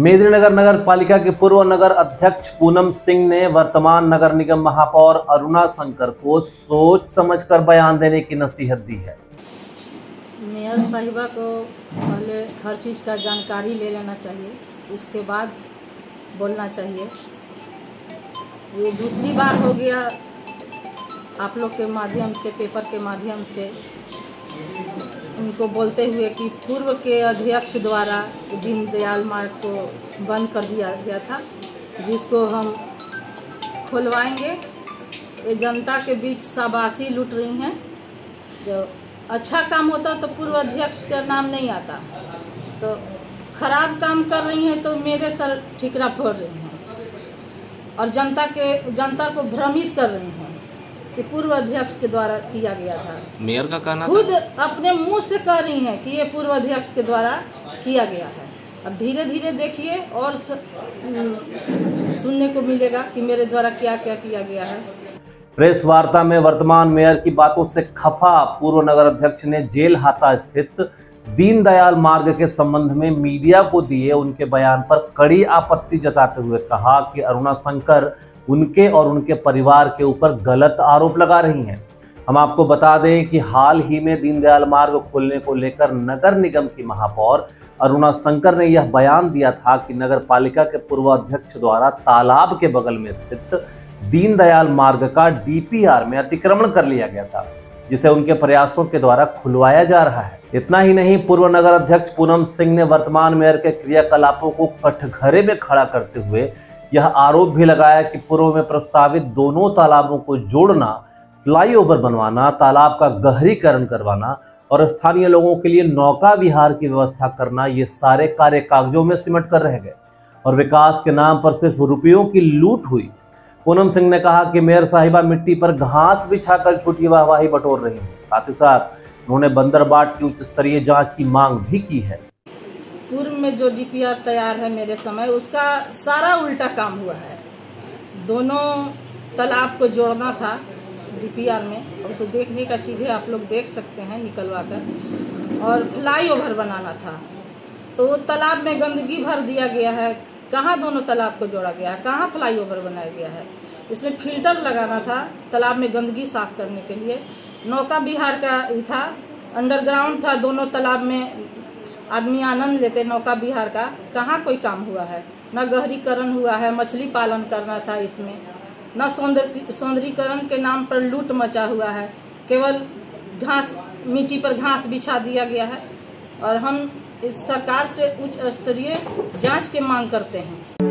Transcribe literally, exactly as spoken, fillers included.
मेदिनीनगर नगर पालिका के पूर्व नगर अध्यक्ष पूनम सिंह ने वर्तमान नगर निगम महापौर अरुणा शंकर को सोच समझकर बयान देने की नसीहत दी है। मेयर साहिबा को पहले हर चीज़ का जानकारी ले लेना चाहिए, उसके बाद बोलना चाहिए। ये दूसरी बार हो गया आप लोग के माध्यम से, पेपर के माध्यम से उनको बोलते हुए कि पूर्व के अध्यक्ष द्वारा दीनदयाल मार्ग को बंद कर दिया गया था, जिसको हम खुलवाएंगे। ये जनता के बीच शाबाशी लूट रही हैं। जो अच्छा काम होता तो पूर्व अध्यक्ष का नाम नहीं आता, तो खराब काम कर रही हैं तो मेरे सर ठिकरा फोड़ रही हैं और जनता के जनता को भ्रमित कर रही हैं कि पूर्व अध्यक्ष के द्वारा किया गया था। मेयर का कहना खुद अपने मुंह से कह रही हैं कि ये पूर्व अध्यक्ष के द्वारा किया गया है। अब धीरे धीरे देखिए और सुनने को मिलेगा कि मेरे द्वारा क्या क्या किया गया है। प्रेस वार्ता में वर्तमान मेयर की बातों से खफा पूर्व नगर अध्यक्ष ने जेल हाता स्थित दीनदयाल मार्ग के संबंध में मीडिया को दिए उनके बयान पर कड़ी आपत्ति जताते हुए कहा कि अरुणा शंकर उनके और उनके परिवार के ऊपर गलत आरोप लगा रही हैं। हम आपको बता दें कि हाल ही में दीनदयाल मार्ग खोलने को लेकर नगर निगम की महापौर अरुणा शंकर ने यह बयान दिया था कि नगर पालिका के पूर्व अध्यक्ष द्वारा तालाब के बगल में स्थित दीनदयाल मार्ग का डीपीआर में अतिक्रमण कर लिया गया था, जिसे उनके प्रयासों के द्वारा खुलवाया जा रहा है। इतना ही नहीं, पूर्व नगर अध्यक्ष पूनम सिंह ने वर्तमान मेयर के क्रियाकलापों को कटघरे में खड़ा करते हुए यह आरोप भी लगाया कि पूर्व में प्रस्तावित दोनों तालाबों को जोड़ना, फ्लाईओवर बनवाना, तालाब का गहरीकरण करवाना और स्थानीय लोगों के लिए नौका विहार की व्यवस्था करना, ये सारे कार्य कागजों में सिमट कर रह गए और विकास के नाम पर सिर्फ रुपयों की लूट हुई। पूनम सिंह ने कहा कि मेयर साहिबा मिट्टी पर घास बिछाकर झूठी वाहवाही बटोर रही हैं। साथ ही साथ उन्होंने बंदरबाट की उच्च स्तरीय जांच की मांग भी की है। पूर्व में जो डीपीआर तैयार है मेरे समय, उसका सारा उल्टा काम हुआ है। दोनों तालाब को जोड़ना था डीपीआर में, और तो देखने का चीज़ है, आप लोग देख सकते हैं निकलवा कर, और फ्लाईओवर बनाना था तो वो तालाब में गंदगी भर दिया गया है। कहाँ दोनों तालाब को जोड़ा गया है, कहाँ फ्लाईओवर बनाया गया है। इसमें फिल्टर लगाना था तालाब में गंदगी साफ करने के लिए। नौका विहार का ही था, अंडरग्राउंड था, दोनों तालाब में आदमी आनंद लेते नौका विहार का। कहाँ कोई काम हुआ है, न गहरीकरण हुआ है, मछली पालन करना था इसमें, न सौंदर्य सौंदर्यीकरण के नाम पर लूट मचा हुआ है। केवल घास, मिट्टी पर घास बिछा दिया गया है और हम इस सरकार से उच्च स्तरीय जांच की मांग करते हैं।